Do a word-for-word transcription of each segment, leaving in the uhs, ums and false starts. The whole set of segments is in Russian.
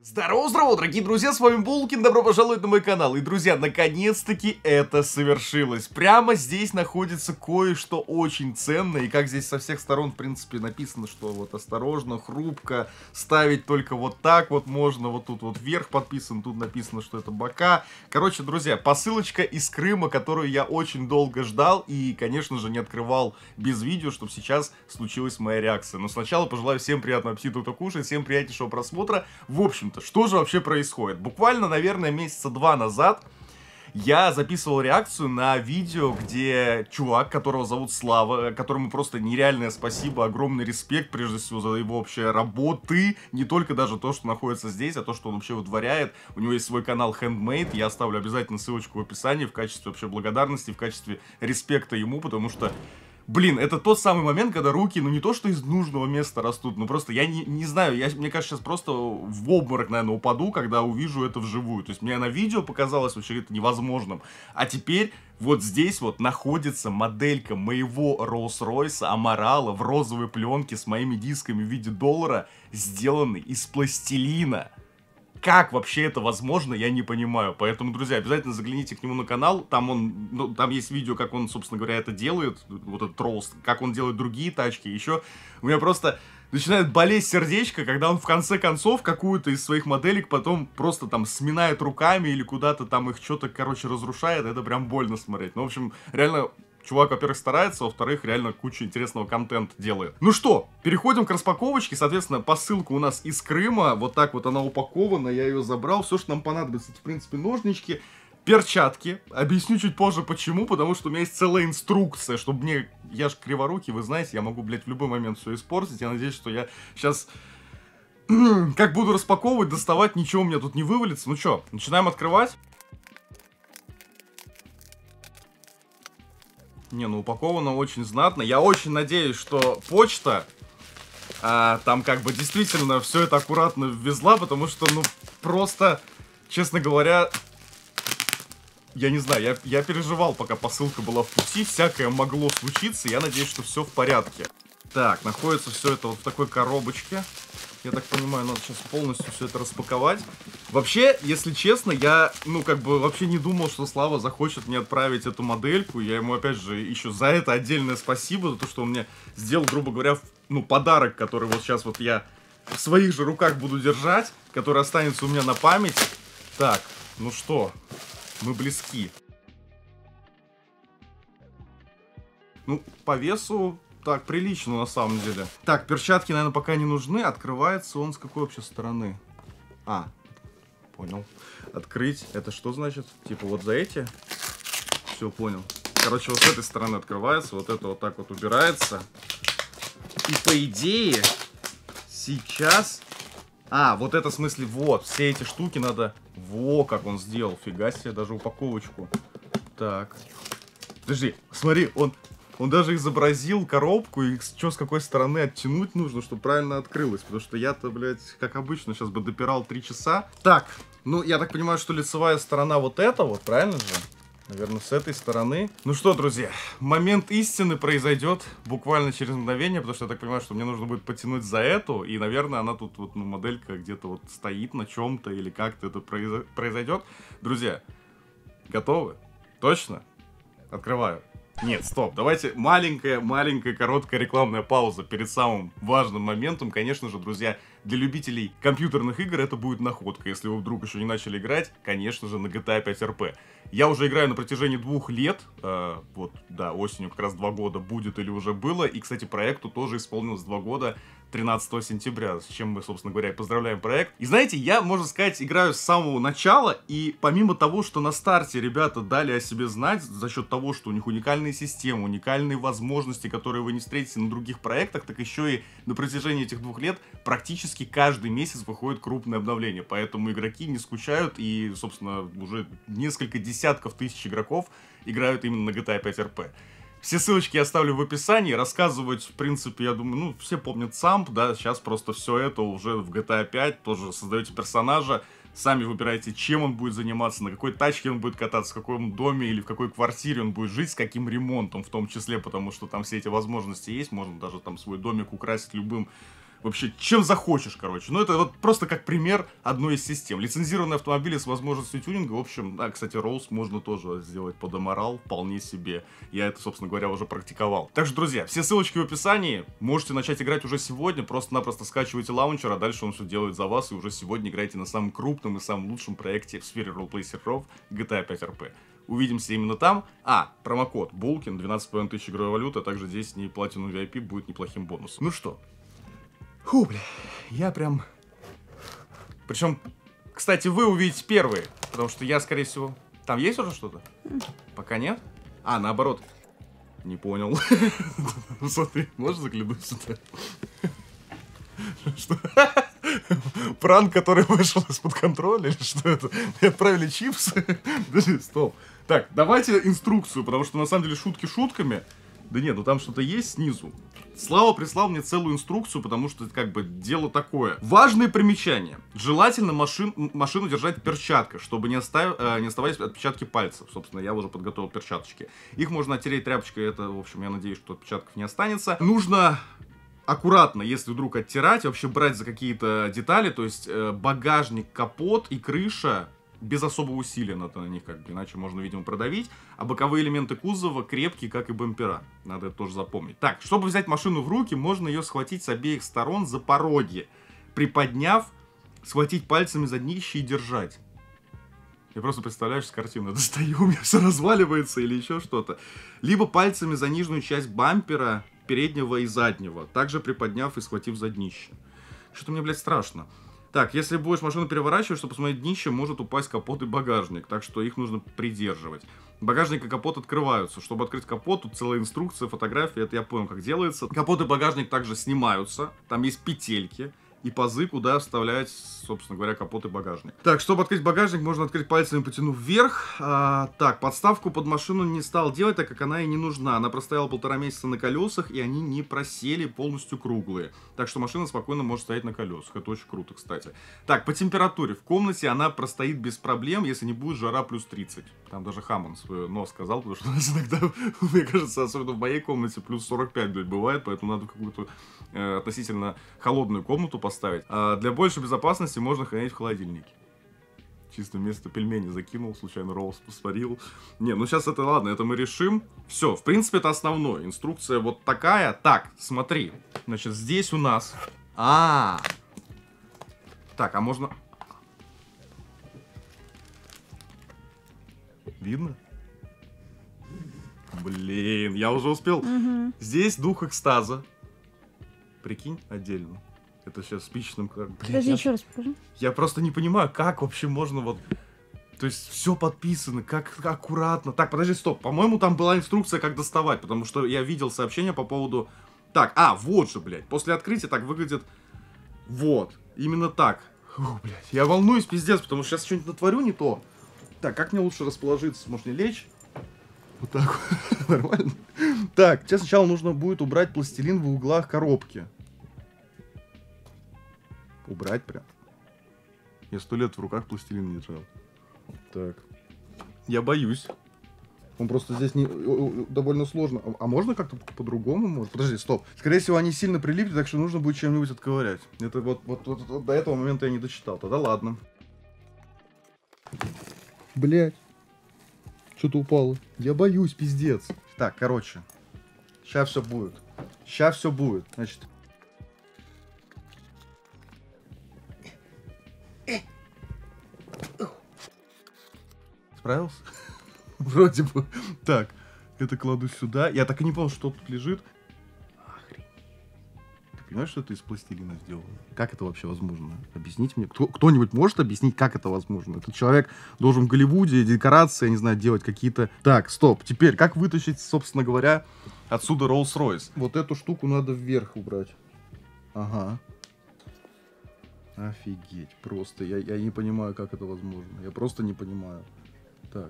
Здорово-здорово, дорогие друзья, с вами Булкин, добро пожаловать на мой канал. И, друзья, наконец-таки это совершилось. Прямо здесь находится кое-что очень ценное, и как здесь со всех сторон, в принципе, написано, что вот осторожно, хрупко, ставить только вот так вот можно, вот тут вот вверх подписан, тут написано, что это бока. Короче, друзья, посылочка из Крыма, которую я очень долго ждал и, конечно же, не открывал без видео, чтобы сейчас случилась моя реакция. Но сначала пожелаю всем приятного аппетита, кто кушает, всем приятнейшего просмотра. В общем, что же вообще происходит? Буквально, наверное, месяца два назад я записывал реакцию на видео, где чувак, которого зовут Слава, которому просто нереальное спасибо, огромный респект, прежде всего, за его вообще работы, не только даже то, что находится здесь, а то, что он вообще вытворяет. У него есть свой канал Handmade, я оставлю обязательно ссылочку в описании в качестве вообще благодарности, в качестве респекта ему, потому что... Блин, это тот самый момент, когда руки, ну не то что из нужного места растут, но просто я не, не знаю, я, мне кажется, сейчас просто в обморок, наверное, упаду, когда увижу это вживую. То есть мне на видео показалось вообще это невозможным. А теперь вот здесь вот находится моделька моего Rolls-Royce Амарала в розовой пленке с моими дисками в виде доллара, сделанный из пластилина. Как вообще это возможно, я не понимаю. Поэтому, друзья, обязательно загляните к нему на канал. Там он, ну, там есть видео, как он, собственно говоря, это делает. Вот этот Rolls, как он делает другие тачки. Еще у меня просто начинает болеть сердечко, когда он в конце концов какую-то из своих моделек потом просто там сминает руками или куда-то там их что-то, короче, разрушает. Это прям больно смотреть. Ну, в общем, реально... Чувак, во-первых, старается, во-вторых, реально кучу интересного контента делает. Ну что, переходим к распаковочке. Соответственно, посылка у нас из Крыма. Вот так вот она упакована, я ее забрал. Все, что нам понадобится, это, в принципе, ножнички, перчатки. Объясню чуть позже, почему. Потому что у меня есть целая инструкция, чтобы мне... Я же криворукий, вы знаете, я могу, блядь, в любой момент все испортить. Я надеюсь, что я сейчас... как буду распаковывать, доставать, ничего у меня тут не вывалится. Ну что, начинаем открывать. Не, ну упаковано очень знатно. Я очень надеюсь, что почта а, там как бы действительно все это аккуратно ввезла, потому что, ну, просто, честно говоря, я не знаю, я, я переживал, пока посылка была в пути, всякое могло случиться, я надеюсь, что все в порядке. Так, находится все это вот в такой коробочке. Я так понимаю, надо сейчас полностью все это распаковать. Вообще, если честно, я, ну, как бы, вообще не думал, что Слава захочет мне отправить эту модельку. Я ему, опять же, еще за это отдельное спасибо, за то, что он мне сделал, грубо говоря, ну, подарок, который вот сейчас вот я в своих же руках буду держать, который останется у меня на память. Так, ну что, мы близки. Ну, по весу... Так, прилично на самом деле. Так, перчатки, наверное, пока не нужны. Открывается он с какой вообще стороны? А, понял. Открыть. Это что значит? Типа вот за эти? Все, понял. Короче, вот с этой стороны открывается. Вот это вот так вот убирается. И по идее, сейчас... А, вот это в смысле, вот. Все эти штуки надо... Во, как он сделал. Фига себе, даже упаковочку. Так. Подожди, смотри, он... Он даже изобразил коробку и что с какой стороны оттянуть нужно, чтобы правильно открылось. Потому что я-то, блядь, как обычно, сейчас бы допирал три часа. Так, ну, я так понимаю, что лицевая сторона вот эта вот, правильно же? Наверное, с этой стороны. Ну что, друзья, момент истины произойдет буквально через мгновение, потому что я так понимаю, что мне нужно будет потянуть за эту. И, наверное, она тут вот, ну, моделька где-то вот стоит на чем-то или как-то это произойдет. Друзья, готовы? Точно? Открываю. Нет, стоп, давайте маленькая-маленькая короткая рекламная пауза перед самым важным моментом. Конечно же, друзья, для любителей компьютерных игр это будет находка. Если вы вдруг еще не начали играть, конечно же, на джи ти эй пять эр пи. Я уже играю на протяжении двух лет. Э, вот, да, осенью как раз два года будет или уже было. И, кстати, проекту тоже исполнилось два года. тринадцатого сентября, с чем мы, собственно говоря, и поздравляем проект. И знаете, я, можно сказать, играю с самого начала, и помимо того, что на старте ребята дали о себе знать, за счет того, что у них уникальные системы, уникальные возможности, которые вы не встретите на других проектах, так еще и на протяжении этих двух лет практически каждый месяц выходит крупное обновление. Поэтому игроки не скучают, и, собственно, уже несколько десятков тысяч игроков играют именно на джи ти эй пять эр пи. Все ссылочки я оставлю в описании. Рассказывать, в принципе, я думаю, ну, все помнят самп, да, сейчас просто все это уже в джи ти эй пять, тоже создаете персонажа, сами выбираете, чем он будет заниматься, на какой тачке он будет кататься, в каком доме или в какой квартире он будет жить, с каким ремонтом в том числе, потому что там все эти возможности есть, можно даже там свой домик украсить любым вообще чем захочешь, короче. Ну, это вот просто как пример одной из систем. Лицензированные автомобили с возможностью тюнинга, в общем, да, кстати, Роуз можно тоже сделать под Амарал, вполне себе. Я это, собственно говоря, уже практиковал. Так что, друзья, все ссылочки в описании. Можете начать играть уже сегодня, просто-напросто скачивайте лаунчер, а дальше он все делает за вас, и уже сегодня играйте на самом крупном и самом лучшем проекте в сфере ролплей серверов джи ти эй пять эр пи. Увидимся именно там. А, промокод Булкин, двенадцать с половиной тысяч игровой валюты, а также здесь не Platinum ви ай пи будет неплохим бонусом. Ну что? Фу, бля, я прям... Причем, кстати, вы увидите первые, потому что я, скорее всего... Там есть уже что-то? Пока нет? А, наоборот. Не понял. Смотри, можешь заглянуть сюда? Что? Пранк, который вышел из-под контроля, или что это? Мне отправили чипсы? Подожди, стоп. Так, давайте инструкцию, потому что на самом деле шутки шутками. Да нет, ну там что-то есть снизу. Слава прислал мне целую инструкцию, потому что это как бы дело такое. Важные примечания. Желательно машин, машину держать в перчатках, чтобы не, остав, э, не оставались отпечатки пальцев. Собственно, я уже подготовил перчаточки. Их можно оттереть тряпочкой, это, в общем, я надеюсь, что отпечатков не останется. Нужно аккуратно, если вдруг оттирать, вообще брать за какие-то детали, то есть э, багажник, капот и крыша. Без особого усилия надо на них, как бы, иначе можно, видимо, продавить. А боковые элементы кузова крепкие, как и бампера. Надо это тоже запомнить. Так, чтобы взять машину в руки, можно ее схватить с обеих сторон за пороги. Приподняв, схватить пальцами за днище и держать. Я просто представляю, что картину достаю, у меня все разваливается или еще что-то. Либо пальцами за нижнюю часть бампера, переднего и заднего. Также приподняв и схватив за днище. Что-то мне, блядь, страшно. Так, если будешь машину переворачивать, чтобы посмотреть днище, может упасть капот и багажник. Так что их нужно придерживать. Багажник и капот открываются. Чтобы открыть капот, тут целая инструкция, фотография. Это я понял, как делается. Капот и багажник также снимаются. Там есть петельки и пазы, куда вставлять, собственно говоря, капот и багажник. Так, чтобы открыть багажник, можно открыть пальцами, потянув вверх. А, так, подставку под машину не стал делать, так как она и не нужна. Она простояла полтора месяца на колесах, и они не просели, полностью круглые. Так что машина спокойно может стоять на колесах. Это очень круто, кстати. Так, по температуре. В комнате она простоит без проблем, если не будет жара плюс тридцать. Там даже Хаммон свой нос сказал, потому что у нас иногда, мне кажется, особенно в моей комнате, плюс сорок пять, блядь, бывает, поэтому надо какую-то э, относительно холодную комнату поставить. А для большей безопасности можно хранить в холодильнике. Чисто вместо пельменей закинул, случайно ролл сварил. Не, ну сейчас это ладно, это мы решим. Все, в принципе, это основное. Инструкция вот такая. Так, смотри. Значит, здесь у нас... А, -а, -а. Так, а можно... Видно? Блин, я уже успел. Угу. Здесь дух экстаза. Прикинь, отдельно. Это сейчас спичным... Подожди, я... еще раз покажи. Я просто не понимаю, как вообще можно вот... То есть все подписано, как, как аккуратно. Так, подожди, стоп. По-моему, там была инструкция, как доставать, потому что я видел сообщение по поводу... Так, а, вот же, блядь. После открытия так выглядит... Вот. Именно так. Фу, блядь. Я волнуюсь, пиздец, потому что сейчас что-нибудь натворю не то. Так, как мне лучше расположиться? Может, мне лечь? Вот так. Нормально? Так, сейчас сначала нужно будет убрать пластилин в углах коробки. Убрать прям. Я сто лет в руках пластилин держал. Так. Я боюсь. Он просто здесь не... довольно сложно. А, а можно как-то по-другому? Может? Подожди, стоп. Скорее всего, они сильно прилипли, так что нужно будет чем-нибудь отковырять. Это вот, вот, вот, вот до этого момента я не дочитал. Тогда ладно. Блять. Что-то упало. Я боюсь, пиздец. Так, короче. Сейчас все будет. Сейчас все будет. Значит... Справился? Вроде бы. Так, это кладу сюда. Я так и не понял, что тут лежит. Охренеть. Ты понимаешь, что это из пластилина сделано? Как это вообще возможно? Объясните мне. Кто, кто-нибудь может объяснить, как это возможно? Этот человек должен в Голливуде декорации, я не знаю, делать какие-то... Так, стоп. Теперь, как вытащить, собственно говоря, отсюда Rolls-Royce? Вот эту штуку надо вверх убрать. Ага. Офигеть. Просто. Я, я не понимаю, как это возможно. Я просто не понимаю. Так.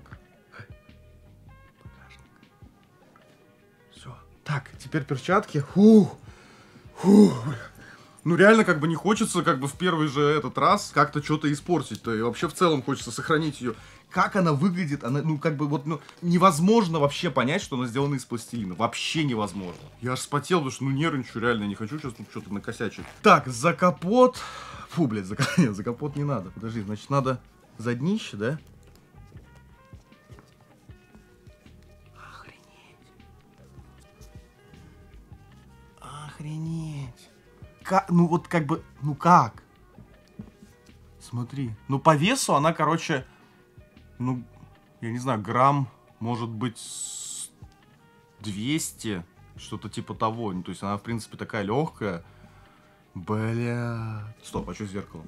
Все. Так, теперь перчатки. Фух. Фух. Ну, реально, как бы не хочется, как бы в первый же этот раз как-то что-то испортить-то. И вообще в целом хочется сохранить ее. Как она выглядит, она, ну, как бы вот, ну, невозможно вообще понять, что она сделана из пластилина. Вообще невозможно. Я аж вспотел, потому что, ну, нервничаю, реально, не хочу сейчас тут что-то накосячить. Так, за капот... Фу, блядь, за, нет, за капот не надо. Подожди, значит, надо за днище, да? Охренеть. Как, ну вот как бы, ну как? Смотри. Ну по весу она, короче, ну, я не знаю, грамм, может быть, двести, что-то типа того. Ну, то есть она, в принципе, такая легкая. Бля. Стоп, а что с зеркалом?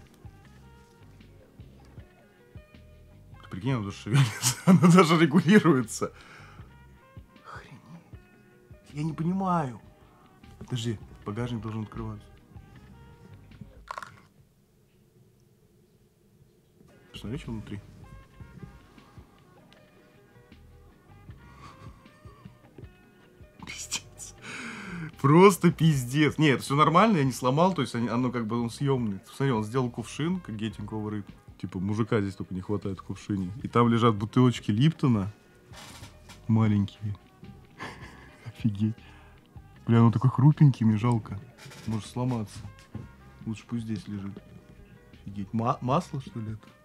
Ты прикинь, она даже шевелится, она даже регулируется. Охренеть. Я не понимаю. Подожди, багажник должен открываться. Посмотри, что внутри. Пиздец. Просто пиздец. Нет, все нормально, я не сломал, то есть оно как бы он съемный. Смотри, он сделал кувшин, как Getting Over It. Типа мужика здесь только не хватает в кувшине. И там лежат бутылочки Липтона. Маленькие. Офигеть. Бля, он такой хрупенький, мне жалко. Может сломаться. Лучше пусть здесь лежит. Офигеть. Ма масло, что ли, это?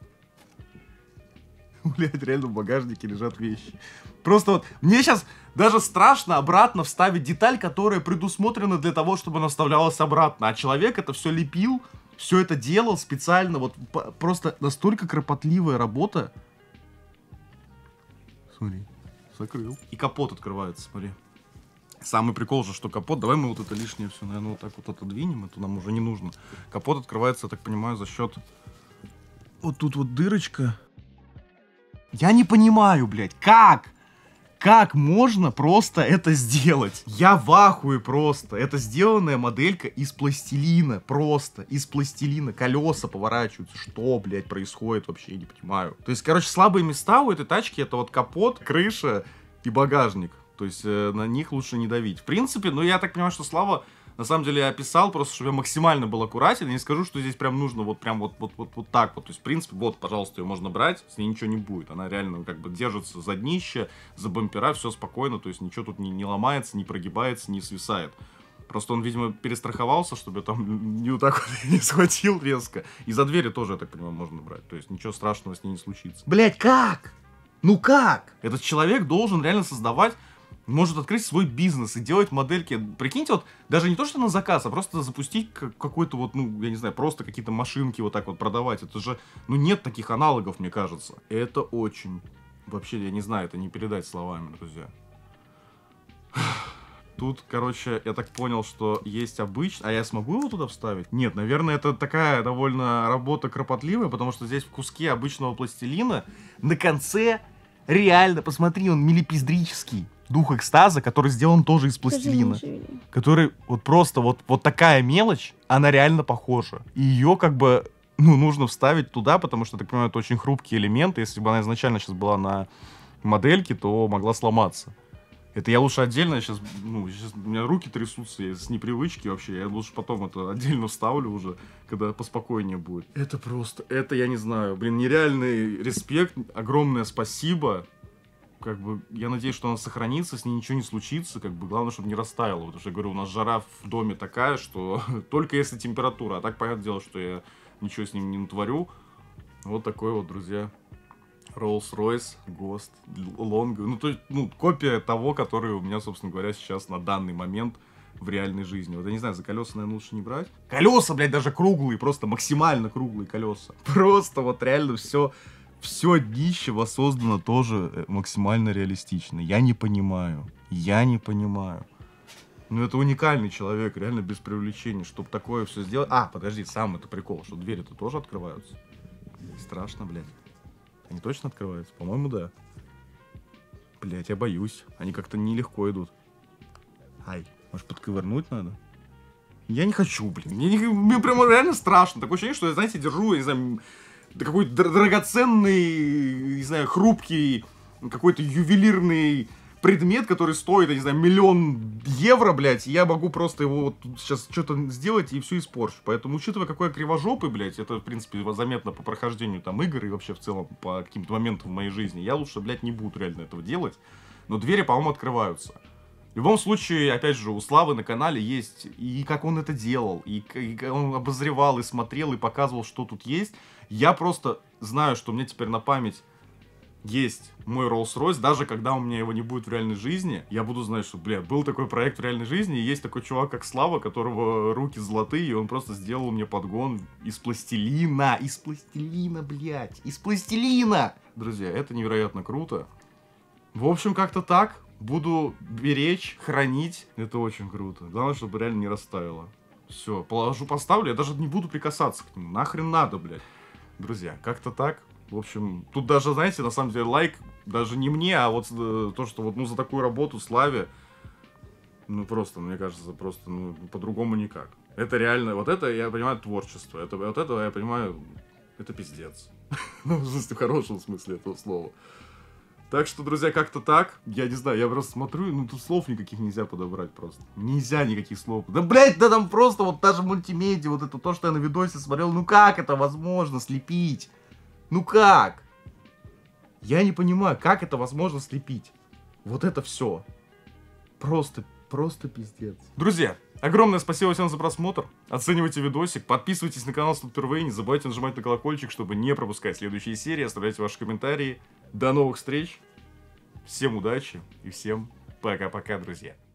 Блядь, реально в багажнике лежат вещи. Просто вот, мне сейчас даже страшно обратно вставить деталь, которая предусмотрена для того, чтобы она вставлялась обратно. А человек это все лепил, все это делал специально. Вот просто настолько кропотливая работа. Смотри, закрыл. И капот открывается, смотри. Самый прикол же, что капот, давай мы вот это лишнее все, наверное, вот так вот отодвинем, это нам уже не нужно. Капот открывается, я так понимаю, за счет... Вот тут вот дырочка. Я не понимаю, блядь, как? Как можно просто это сделать? Я в ахуе просто. Это сделанная моделька из пластилина. Просто из пластилина. Колеса поворачиваются. Что, блядь, происходит вообще? Я не понимаю. То есть, короче, слабые места у этой тачки это вот капот, крыша и багажник. То есть э, на них лучше не давить. В принципе, ну я так понимаю, что Слава на самом деле описал, просто чтобы я максимально был аккуратен. Я не скажу, что здесь прям нужно вот прям вот, вот, вот, вот так вот. То есть, в принципе, вот, пожалуйста, ее можно брать, с ней ничего не будет. Она реально как бы держится за днище, за бампера, все спокойно. То есть ничего тут не, не ломается, не прогибается, не свисает. Просто он, видимо, перестраховался, чтобы я там не вот так вот не схватил резко. И за двери тоже, я так понимаю, можно брать. То есть ничего страшного с ней не случится. Блять, как? Ну как? Этот человек должен реально создавать... Может открыть свой бизнес и делать модельки. Прикиньте, вот даже не то, что на заказ, а просто запустить какой-то вот, ну, я не знаю, просто какие-то машинки вот так вот продавать. Это же, ну, нет таких аналогов, мне кажется. Это очень... Вообще, я не знаю, это не передать словами, друзья. Тут, короче, я так понял, что есть обычный... А я смогу его туда вставить? Нет, наверное, это такая довольно работа кропотливая, потому что здесь в куске обычного пластилина на конце реально, посмотри, он милипиздрический. Дух экстаза, который сделан тоже из пластилина. Который вот просто вот, вот такая мелочь, она реально похожа. И ее как бы, ну, нужно вставить туда, потому что, так понимаю, это очень хрупкий элемент. Если бы она изначально сейчас была на модельке, то могла сломаться. Это я лучше отдельно сейчас, ну, сейчас у меня руки трясутся, я с непривычки вообще. Я лучше потом это отдельно вставлю уже, когда поспокойнее будет. Это просто, это я не знаю, блин, нереальный респект, огромное спасибо. Как бы, я надеюсь, что она сохранится, с ней ничего не случится, как бы, главное, чтобы не растаяла, потому что, я говорю, у нас жара в доме такая, что только если температура, а так, понятное дело, что я ничего с ним не натворю. Вот такой вот, друзья, Rolls-Royce Ghost Long, ну, то есть, ну, копия того, который у меня, собственно говоря, сейчас на данный момент в реальной жизни. Вот я не знаю, за колеса, наверное, лучше не брать. Колеса, блядь, даже круглые, просто максимально круглые колеса. Просто вот реально все... Все днище воссоздано тоже максимально реалистично. Я не понимаю. Я не понимаю. Ну, это уникальный человек, реально без привлечения, чтобы такое все сделать. А, подожди, сам это прикол, что двери-то тоже открываются. Страшно, блядь. Они точно открываются? По-моему, да. Блядь, я боюсь. Они как-то нелегко идут. Ай, может, подковырнуть надо? Я не хочу, блин. Мне, не... Мне прямо реально страшно. Такое ощущение, что я, знаете, держу, я не знаю... Да какой-то драгоценный, не знаю, хрупкий, какой-то ювелирный предмет, который стоит, я не знаю, миллион евро, блядь, я могу просто его вот сейчас что-то сделать и все испорчу. Поэтому, учитывая, какой я кривожопый, блядь, это, в принципе, заметно по прохождению там игр и вообще в целом по каким-то моментам в моей жизни, я лучше, блядь, не буду реально этого делать. Но двери, по-моему, открываются. В любом случае, опять же, у Славы на канале есть и как он это делал, и, и он обозревал, и смотрел, и показывал, что тут есть. Я просто знаю, что у меня теперь на память есть мой Rolls-Royce, даже когда у меня его не будет в реальной жизни, я буду знать, что, бля, был такой проект в реальной жизни, и есть такой чувак, как Слава, которого руки золотые, и он просто сделал мне подгон из пластилина, из пластилина, блядь, из пластилина! Друзья, это невероятно круто. В общем, как-то так. Буду беречь, хранить. Это очень круто. Главное, чтобы реально не растаяло. Все, положу, поставлю, я даже не буду прикасаться к нему. Нахрен надо, блядь. Друзья, как-то так. В общем, тут даже, знаете, на самом деле лайк даже не мне, а вот э, то, что вот, ну, за такую работу Славе, ну, просто, мне кажется, просто, ну, по-другому никак. Это реально, вот это, я понимаю, творчество. Это, вот это, я понимаю, это пиздец. Ну, в смысле, в хорошем смысле этого слова. Так что, друзья, как-то так. Я не знаю, я просто смотрю, ну, тут слов никаких нельзя подобрать просто. Нельзя никаких слов. Да, блядь, да там просто вот даже мультимедиа, вот это то, что я на видосе смотрел, ну как это возможно слепить? Ну как? Я не понимаю, как это возможно слепить. Вот это все. Просто, просто пиздец. Друзья, огромное спасибо всем за просмотр. Оценивайте видосик, подписывайтесь на канал StopTRV, не забывайте нажимать на колокольчик, чтобы не пропускать следующие серии. Оставляйте ваши комментарии. До новых встреч. Всем удачи и всем пока-пока, друзья.